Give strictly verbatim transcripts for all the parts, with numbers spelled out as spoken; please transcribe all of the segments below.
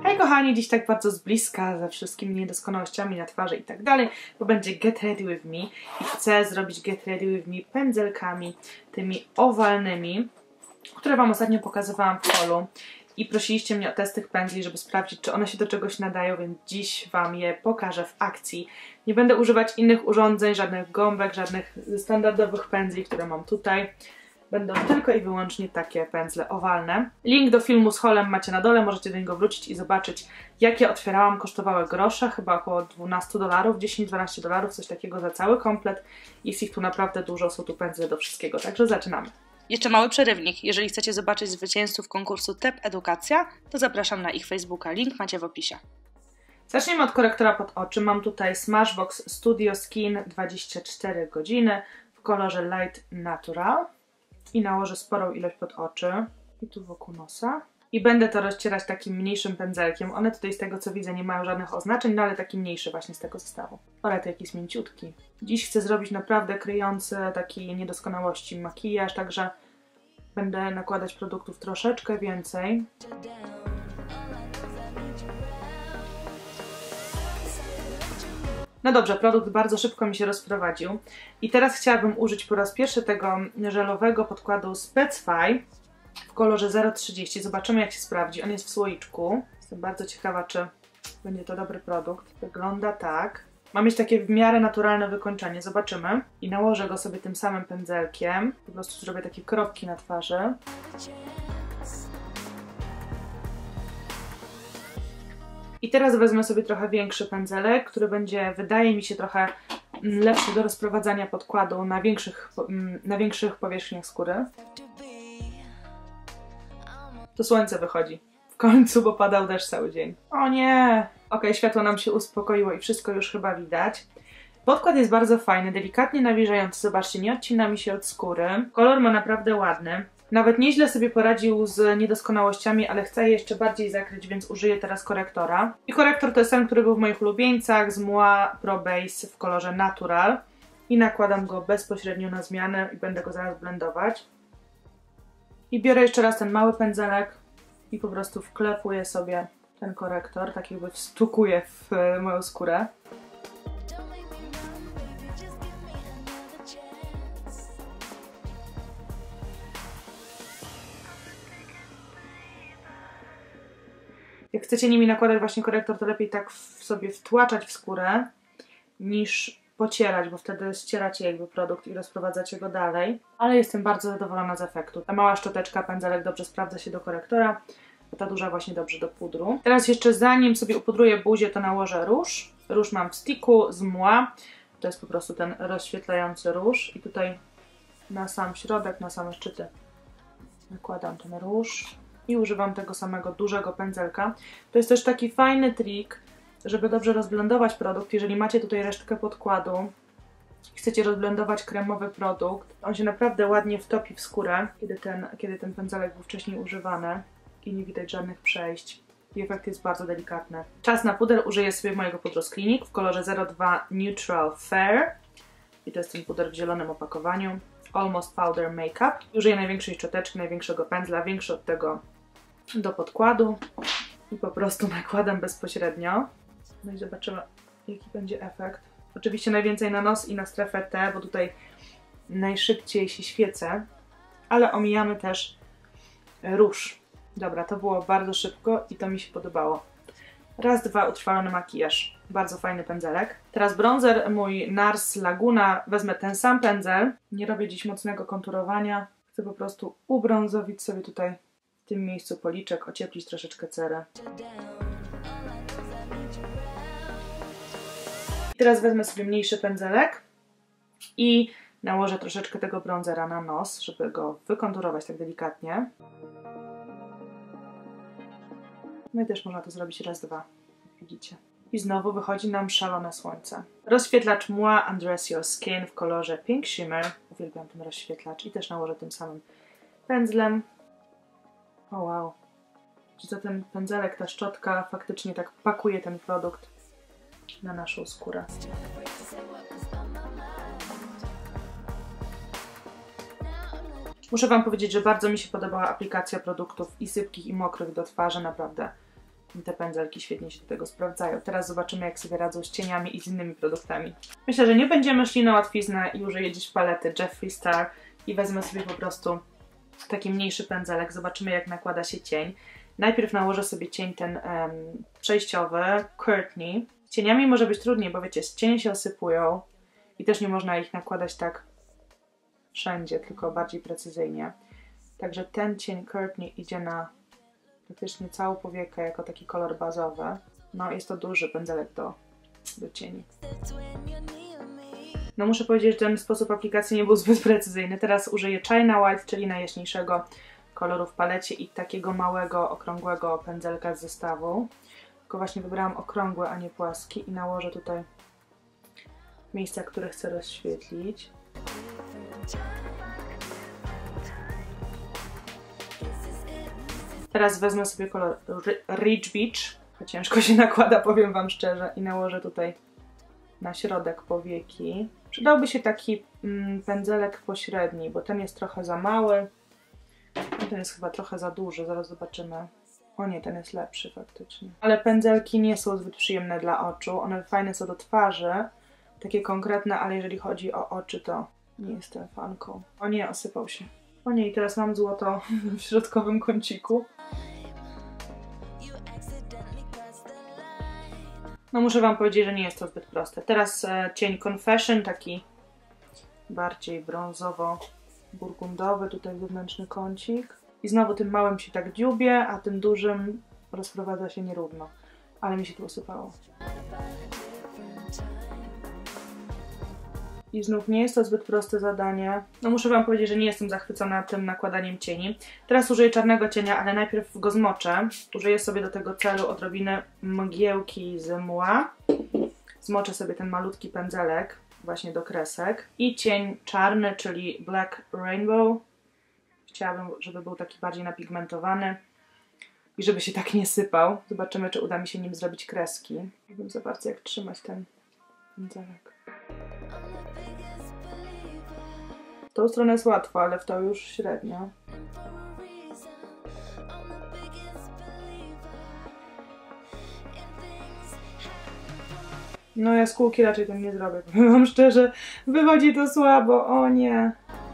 Hej kochani, dziś tak bardzo z bliska, ze wszystkimi niedoskonałościami na twarzy i tak dalej, bo będzie Get Ready With Me i chcę zrobić Get Ready With Me pędzelkami tymi owalnymi, które Wam ostatnio pokazywałam w holu i prosiliście mnie o test tych pędzli, żeby sprawdzić, czy one się do czegoś nadają, więc dziś Wam je pokażę w akcji. Nie będę używać innych urządzeń, żadnych gąbek, żadnych standardowych pędzli, które mam tutaj. Będą tylko i wyłącznie takie pędzle owalne. Link do filmu z holem macie na dole, możecie do niego wrócić i zobaczyć, jakie otwierałam. Kosztowały grosze, chyba około dwanaście dolarów, dziesięć dwanaście dolarów, coś takiego za cały komplet. Jest ich tu naprawdę dużo, są tu pędzle do wszystkiego, także zaczynamy. Jeszcze mały przerywnik. Jeżeli chcecie zobaczyć zwycięzców konkursu T E P Edukacja, to zapraszam na ich Facebooka. Link macie w opisie. Zacznijmy od korektora pod oczy. Mam tutaj Smashbox Studio Skin dwadzieścia cztery godziny w kolorze Light Natural. I nałożę sporą ilość pod oczy i tu wokół nosa. I będę to rozcierać takim mniejszym pędzelkiem. One tutaj z tego co widzę nie mają żadnych oznaczeń, no ale taki mniejszy właśnie z tego zestawu. Ale to jakiś mięciutki. Dziś chcę zrobić naprawdę kryjący takiej niedoskonałości makijaż, także będę nakładać produktów troszeczkę więcej. No dobrze, produkt bardzo szybko mi się rozprowadził i teraz chciałabym użyć po raz pierwszy tego żelowego podkładu Specsfy w kolorze zero trzydzieści. Zobaczymy, jak się sprawdzi. On jest w słoiczku. Jestem bardzo ciekawa, czy będzie to dobry produkt. Wygląda tak. Ma mieć takie w miarę naturalne wykończenie. Zobaczymy. I nałożę go sobie tym samym pędzelkiem. Po prostu zrobię takie kropki na twarzy. I teraz wezmę sobie trochę większy pędzelek, który będzie, wydaje mi się, trochę lepszy do rozprowadzania podkładu na większych, na większych powierzchniach skóry. To słońce wychodzi. W końcu, bo padał deszcz cały dzień. O nie! Ok, światło nam się uspokoiło i wszystko już chyba widać. Podkład jest bardzo fajny, delikatnie nawilżający. Zobaczcie, nie odcina mi się od skóry. Kolor ma naprawdę ładny. Nawet nieźle sobie poradził z niedoskonałościami, ale chcę je jeszcze bardziej zakryć, więc użyję teraz korektora. I korektor to jest ten, który był w moich ulubieńcach, z Mua Pro Base w kolorze Natural. I nakładam go bezpośrednio na zmianę i będę go zaraz blendować. I biorę jeszcze raz ten mały pędzelek i po prostu wklepuję sobie ten korektor, tak jakby wstukuję w moją skórę. Jak chcecie nimi nakładać właśnie korektor, to lepiej tak w sobie wtłaczać w skórę, niż pocierać, bo wtedy ścieracie jakby produkt i rozprowadzacie go dalej. Ale jestem bardzo zadowolona z efektu. Ta mała szczoteczka, pędzelek dobrze sprawdza się do korektora, a ta duża właśnie dobrze do pudru. Teraz jeszcze zanim sobie upudruję buzię, to nałożę róż. Róż mam w sticku z Mua. To jest po prostu ten rozświetlający róż. I tutaj na sam środek, na same szczyty nakładam ten róż. I używam tego samego dużego pędzelka. To jest też taki fajny trik, żeby dobrze rozblendować produkt. Jeżeli macie tutaj resztkę podkładu i chcecie rozblendować kremowy produkt, on się naprawdę ładnie wtopi w skórę, kiedy ten, kiedy ten pędzelek był wcześniej używany i nie widać żadnych przejść. I efekt jest bardzo delikatny. Czas na puder. Użyję sobie mojego pudru z Clinique w kolorze zero dwa Neutral Fair. I to jest ten puder w zielonym opakowaniu. Almost Powder Makeup. Użyję największej szczoteczki, największego pędzla, większy od tego do podkładu i po prostu nakładam bezpośrednio. No i zobaczymy, jaki będzie efekt. Oczywiście najwięcej na nos i na strefę T, bo tutaj najszybciej się świecę, ale omijamy też róż. Dobra, to było bardzo szybko i to mi się podobało. Raz, dwa, utrwalony makijaż. Bardzo fajny pędzelek. Teraz bronzer mój Nars Laguna. Wezmę ten sam pędzel. Nie robię dziś mocnego konturowania. Chcę po prostu ubrązowić sobie tutaj w tym miejscu policzek, ocieplić troszeczkę cerę. I teraz wezmę sobie mniejszy pędzelek i nałożę troszeczkę tego bronzera na nos, żeby go wykonturować tak delikatnie. No i też można to zrobić raz, dwa, widzicie. I znowu wychodzi nam szalone słońce. Rozświetlacz Mua Undress Your Skin w kolorze Pink Shimmer. Uwielbiam ten rozświetlacz i też nałożę tym samym pędzlem. O wow. Czy to ten pędzelek, ta szczotka faktycznie tak pakuje ten produkt na naszą skórę. Muszę Wam powiedzieć, że bardzo mi się podobała aplikacja produktów i sypkich, i mokrych do twarzy, naprawdę I te pędzelki świetnie się do tego sprawdzają. Teraz zobaczymy, jak sobie radzą z cieniami i z innymi produktami. Myślę, że nie będziemy szli na łatwiznę i użyję dziś palety Jeffree Star i wezmę sobie po prostu taki mniejszy pędzelek. Zobaczymy, jak nakłada się cień. Najpierw nałożę sobie cień ten um, przejściowy, Courtney. Z cieniami może być trudniej, bo wiecie, cienie się osypują i też nie można ich nakładać tak wszędzie, tylko bardziej precyzyjnie. Także ten cień Courtney idzie na praktycznie całą powiekę jako taki kolor bazowy. No jest to duży pędzelek do, do cieni. No muszę powiedzieć, że ten sposób aplikacji nie był zbyt precyzyjny. Teraz użyję China White, czyli najjaśniejszego koloru w palecie i takiego małego, okrągłego pędzelka z zestawu. Tylko właśnie wybrałam okrągły, a nie płaski i nałożę tutaj miejsca, które chcę rozświetlić. Teraz wezmę sobie kolor Rich Beach, ciężko się nakłada, powiem wam szczerze, i nałożę tutaj na środek powieki. Przydałby się taki mm, pędzelek pośredni, bo ten jest trochę za mały, a ten jest chyba trochę za duży, zaraz zobaczymy. O nie, ten jest lepszy faktycznie. Ale pędzelki nie są zbyt przyjemne dla oczu, one fajne są do twarzy, takie konkretne, ale jeżeli chodzi o oczy, to nie jestem fanką. O nie, osypał się. O nie, i teraz mam złoto w środkowym kąciku. No muszę wam powiedzieć, że nie jest to zbyt proste. Teraz e, cień Confession, taki bardziej brązowo-burgundowy, tutaj wewnętrzny kącik. I znowu tym małym się tak dziubie, a tym dużym rozprowadza się nierówno. Ale mi się tu osypało. I znów nie jest to zbyt proste zadanie. No muszę wam powiedzieć, że nie jestem zachwycona tym nakładaniem cieni. Teraz użyję czarnego cienia, ale najpierw go zmoczę. Użyję sobie do tego celu odrobinę mgiełki z mła. Zmoczę sobie ten malutki pędzelek właśnie do kresek. I cień czarny, czyli Black Rainbow. Chciałabym, żeby był taki bardziej napigmentowany i żeby się tak nie sypał. Zobaczymy, czy uda mi się nim zrobić kreski. Nie wiem za bardzo, jak trzymać ten pędzelek. W tą stronę jest łatwo, ale w tą już średnio. No jaskółki raczej tym nie zrobię, powiem wam szczerze. Wychodzi to słabo, o nie.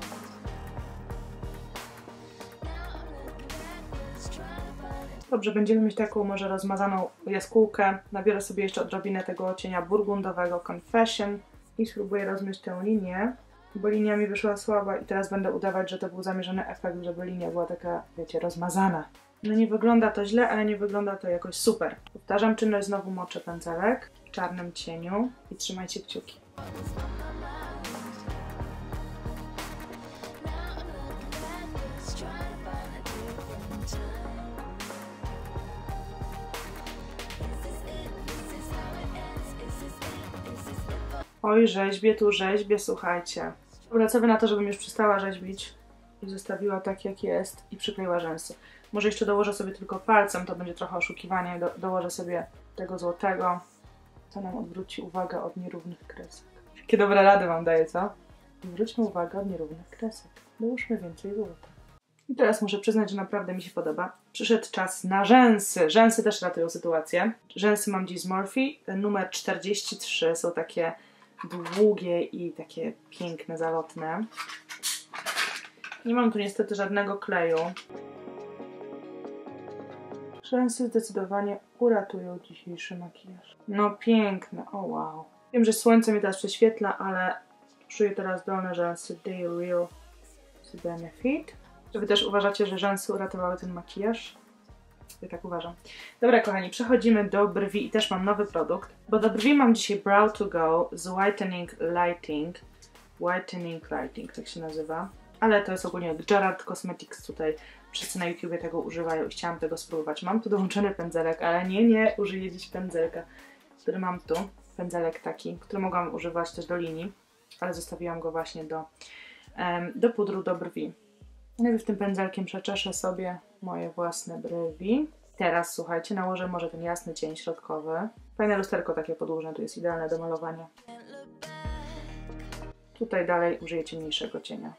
Dobrze, będziemy mieć taką może rozmazaną jaskółkę. Nabiorę sobie jeszcze odrobinę tego cienia burgundowego Confession i spróbuję rozmyć tę linię, bo linia mi wyszła słaba i teraz będę udawać, że to był zamierzony efekt, żeby linia była taka, wiecie, rozmazana. No nie wygląda to źle, ale nie wygląda to jakoś super. Powtarzam czynność, znowu moczę pędzelek w czarnym cieniu i trzymajcie kciuki. Oj, rzeźbię tu, rzeźbię, słuchajcie. Dobra, co wy na to, żebym już przestała rzeźbić i zostawiła tak, jak jest i przykleiła rzęsy. Może jeszcze dołożę sobie tylko palcem, to będzie trochę oszukiwanie. Do, dołożę sobie tego złotego, co nam odwróci uwagę od nierównych kresek. Jakie dobre rady wam daję, co? Zwróćmy uwagę od nierównych kresek. Dołóżmy więcej złota. I teraz muszę przyznać, że naprawdę mi się podoba. Przyszedł czas na rzęsy. Rzęsy też ratują sytuację. Rzęsy mam dziś z Morphe. Numer czterdzieści trzy. Są takie długie i takie piękne, zalotne. Nie mam tu niestety żadnego kleju. Rzęsy zdecydowanie uratują dzisiejszy makijaż. No piękne, o wow. Wiem, że słońce mi teraz prześwietla, ale czuję teraz dolne rzęsy They Real Benefit. Czy wy też uważacie, że rzęsy uratowały ten makijaż? Ja tak uważam. Dobra kochani, przechodzimy do brwi i też mam nowy produkt, bo do brwi mam dzisiaj Brow to Go z Whitening Lighting. Whitening Lighting, tak się nazywa. Ale to jest ogólnie Gerard Cosmetics, tutaj wszyscy na YouTubie tego używają i chciałam tego spróbować. Mam tu dołączony pędzelek, ale nie, nie użyję dziś pędzelka, który mam tu. Pędzelek taki, który mogłam używać też do linii, ale zostawiłam go właśnie do, um, do pudru do brwi. Najpierw tym pędzelkiem przeczeszę sobie moje własne brwi. Teraz, słuchajcie, nałożę może ten jasny cień środkowy. Fajne lusterko takie podłużne, tu jest idealne do malowania. Tutaj dalej użyję ciemniejszego cienia.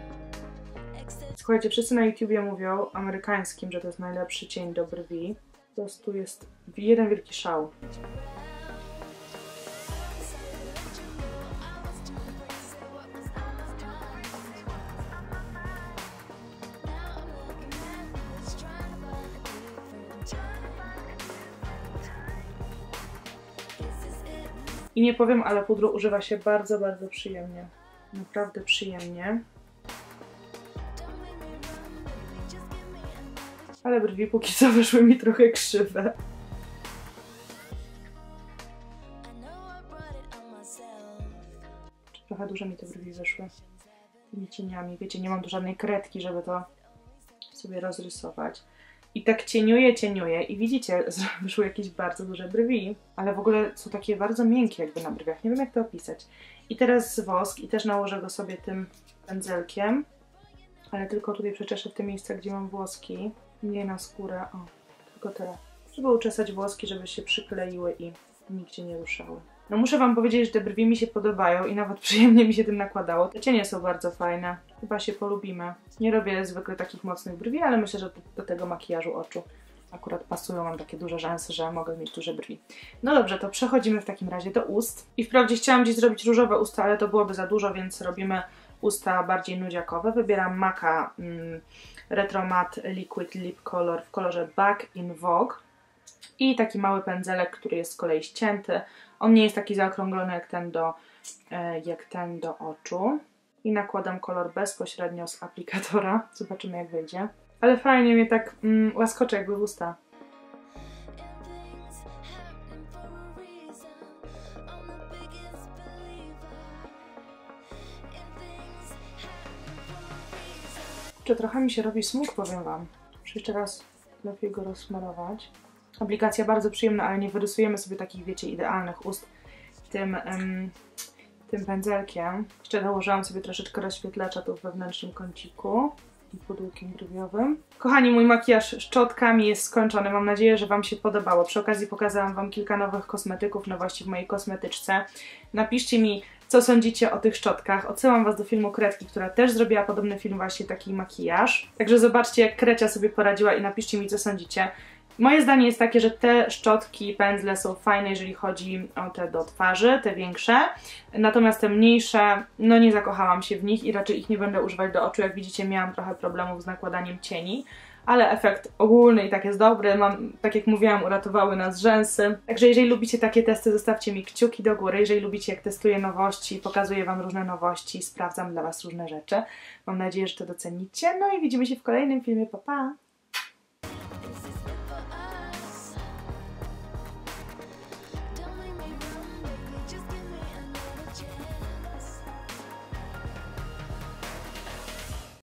Słuchajcie, wszyscy na YouTubie mówią amerykańskim, że to jest najlepszy cień do brwi. Po prostu jest jeden wielki szał. I nie powiem, ale pudru używa się bardzo, bardzo przyjemnie. Naprawdę przyjemnie. Ale brwi póki co wyszły mi trochę krzywe. Trochę duże mi te brwi wyszły. Tymi cieniami. Wiecie, nie mam tu żadnej kredki, żeby to sobie rozrysować. I tak cieniuję, cieniuję i widzicie, że wyszły jakieś bardzo duże brwi, ale w ogóle są takie bardzo miękkie jakby na brwiach. Nie wiem, jak to opisać. I teraz wosk i też nałożę go sobie tym pędzelkiem, ale tylko tutaj przeczeszę w te miejsca, gdzie mam włoski. Nie na skórę, o, tylko tyle. Żeby uczesać włoski, żeby się przykleiły i nigdzie nie ruszały. No muszę wam powiedzieć, że te brwi mi się podobają i nawet przyjemnie mi się tym nakładało. Te cienie są bardzo fajne. Chyba się polubimy. Nie robię zwykle takich mocnych brwi, ale myślę, że do, do tego makijażu oczu akurat pasują. Mam takie duże rzęsy, że mogę mieć duże brwi. No dobrze, to przechodzimy w takim razie do ust. I wprawdzie chciałam dziś zrobić różowe usta, ale to byłoby za dużo, więc robimy usta bardziej nudziakowe. Wybieram Maca mm, Retro Matte Liquid Lip Color w kolorze Back in Vogue. I taki mały pędzelek, który jest z kolei ścięty. On nie jest taki zaokrąglony jak ten do, e, jak ten do oczu. I nakładam kolor bezpośrednio z aplikatora. Zobaczymy, jak wyjdzie. Ale fajnie mnie tak mm, łaskocze jakby w usta. Czy trochę mi się robi smug, powiem wam. Muszę jeszcze raz lepiej go rozsmarować. Aplikacja bardzo przyjemna, ale nie wyrysujemy sobie takich, wiecie, idealnych ust tym, um, tym pędzelkiem. Jeszcze dołożyłam sobie troszeczkę rozświetlacza tu w wewnętrznym kąciku i pudłkiem brwiowym. Kochani, mój makijaż szczotkami jest skończony. Mam nadzieję, że wam się podobało. Przy okazji pokazałam wam kilka nowych kosmetyków, nowości w mojej kosmetyczce. Napiszcie mi, co sądzicie o tych szczotkach. Odsyłam was do filmu Kredki, która też zrobiła podobny film, właśnie taki makijaż. Także zobaczcie, jak Krecia sobie poradziła i napiszcie mi, co sądzicie. Moje zdanie jest takie, że te szczotki, pędzle są fajne, jeżeli chodzi o te do twarzy, te większe. Natomiast te mniejsze, no nie zakochałam się w nich i raczej ich nie będę używać do oczu. Jak widzicie, miałam trochę problemów z nakładaniem cieni. Ale efekt ogólny i tak jest dobry. Mam, tak jak mówiłam, uratowały nas rzęsy. Także jeżeli lubicie takie testy, zostawcie mi kciuki do góry. Jeżeli lubicie, jak testuję nowości, pokazuję wam różne nowości, sprawdzam dla was różne rzeczy. Mam nadzieję, że to docenicie. No i widzimy się w kolejnym filmie. Pa, pa!